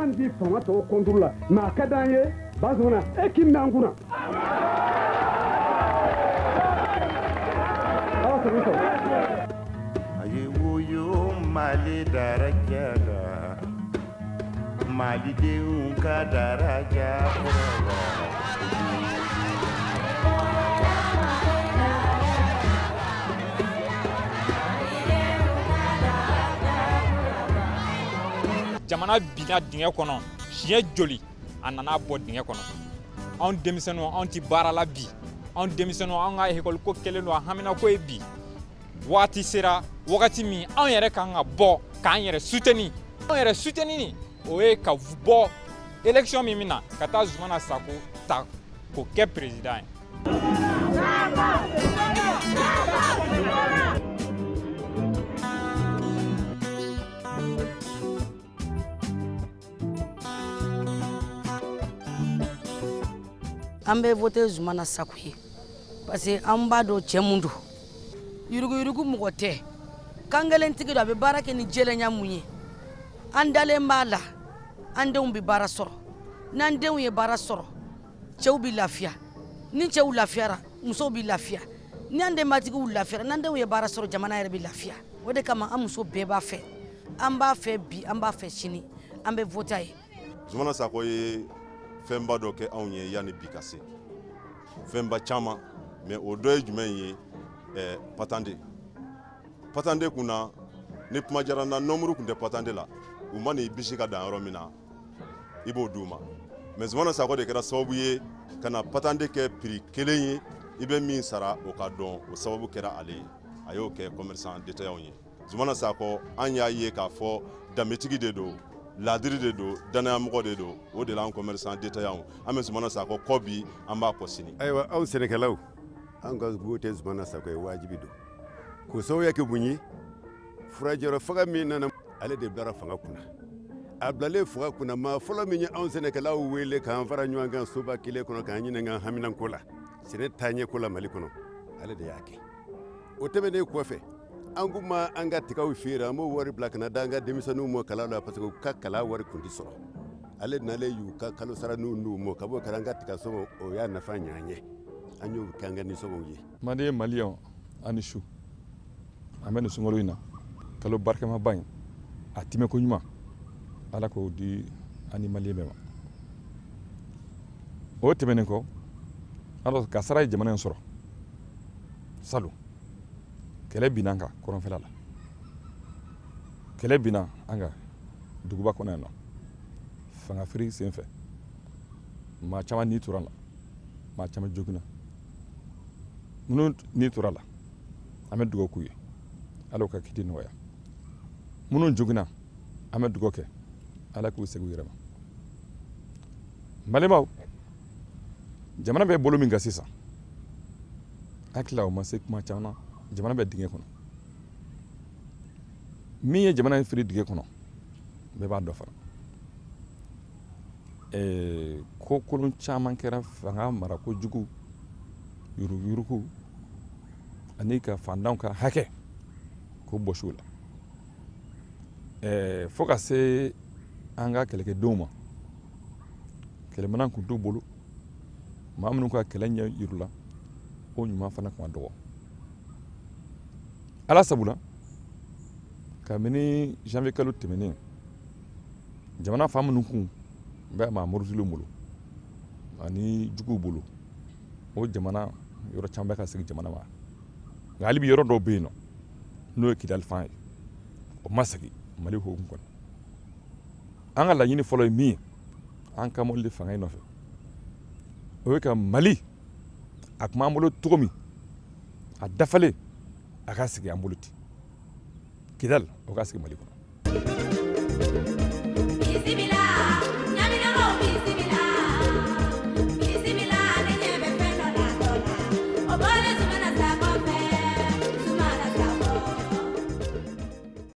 an di fanga tɔw contrôle la mais a ka d'an ye Soumana e k'i mɛn an kunna. aye woyo Mali daraja la Mali denw ka daraja jamana bina dingɛ kɔnɔ siɲɛ joli a nana bɔ dingɛ kɔnɔ anw denmisɛnninw anw ti baara la bi anw denmisɛnninw anw ka école ko kɛlen don a hamina ko ye bi waati sera wagati min anw yɛrɛ kan ka bɔ k'an yɛrɛ soutenir anw yɛrɛ soutenir o ye ka bɔ élection min na ka taa Soumana Sako ta k'o kɛ président ye. An bɛ voté Soumana Sako ye parce que an b'a dɔn cɛ mun don yuruguyurugu mɔgɔ tɛ kan gɛlɛn tigi don a bɛ baara kɛ ni jɛlenya mun ye an dalen b'a la an denw bɛ baara sɔrɔ n'an denw ye baara sɔrɔ cɛw bɛ lafiya ni cɛw lafiyara musow bɛ lafiya ni an denbatigiw lafiyara n'an denw ye baara sɔrɔ jamana yɛrɛ bɛ lafiya o de kama an muso bɛɛ b'a fɛ an b'a fɛ bi an b'a fɛ sini an bɛ voté a ye. Soumana Sako ye fɛnba dɔ kɛ anw ye yanni bi ka se fɛnba caman mais o dɔ ye jumɛn ye patande kunna ni kuma jara na nombre kun tɛ patande la u ma n'i bisi ka dan yɔrɔ min na i b'o d'u ma mais Soumana Sako de kɛra sababu ye ka na patande kɛ prix kelen ye i bɛ min sara o ka dɔn o sababu kɛra ale ye a y'o kɛ commerçant détaillant ye Soumana Sako an y'a ye k'a fɔ danbetigi de don ladiri de don danayamɔgɔ de don o de la an commerçant détaillant an bɛ Soumana Sako kɔ bi an b'a kɔ sini. Ayiwa anw sɛnɛkɛlaw an ka voté Soumana Sako ye wajibi don k'o sababuya kɛ mun ye furajɛrɛ faga min nana ale de bilara fanga kunna a bilalen fanga kunna maa fɔlɔ min ye anw sɛnɛkɛlaw wele k'an fara ɲɔgɔn kan soba kelen kɔnɔ k'an ɲininka haminanko la sɛnɛ taaɲɛko la Mali kɔnɔ ale de y'a kɛ o tɛmɛnen kɔfɛ an ko ma an ka tigaw feere an b'o wari bila ka na da an ka denmisɛnninw mɔ kalan la parce que u ka kalan wari kun tɛ sɔrɔ ale nalen y'u ka kalo sara n'u mɔ ka bɔ kɛra an ka tiga sɔngɔ o y'a nafa ɲɛ an ye an y'o kɛ an ka nisɔngɔw ye. Mali ye maliyɛnw ani su an bɛ nin sunkalo in na kalo barikamaba in a timɛko ɲuman ala k'o di an ni maliyɛn bɛɛ ma o tɛmɛnen kɔ alors ka sara ye jamana in sɔrɔ salon kɛlɛ binna an kan kɔrɔnfɛla la kɛlɛ binna an kan duguba kɔnɔ yan nɔ fangafiri senfɛ maa caman ni tora la maa caman joginna minnu ni tora la an bɛ dugawu k'u ye ala ka kiti nɔgɔya minnu joginna an bɛ dugawu kɛ ala k'u segin u yɛrɛ ma balimaw jamana bɛ bolo min kan sisan hakili o ma se kuma caman na jamana bɛ dingɛ kɔnɔ min ye jamana in firi dingɛ kɔnɔ bɛɛ b'a dɔ fara ko kolon caman kɛra fanga mara kojugu yuruguyurugu ani ka fandanw ka hakɛ k'o bɔsi o la fo ka se an ka kɛlɛkɛdenw ma kɛlɛminɛn kun t'u bolo maa minnu ka kɛlɛ ɲɛ yirula o ɲuman fana kun ka dɔgɔ ala sabula kabini janvier kalo tɛmɛnen jamana fan minnu kun bɛ maa murutilenw bolo ani juguw bolo o jamana yɔrɔ caman bɛ ka segin jamana ma nka hali bi yɔrɔ dɔw bɛ yen nɔ n'o ye kidali fan ye o ma segin mali hokumu kɔnɔ an ka laɲini fɔlɔ ye min ye an ka mɔbili fanga in nɔfɛ o ye ka mali a tun b'an bolo cogo min a dafalen a ka sigi an bolo ten kidali o ka sigi mali kɔnɔ.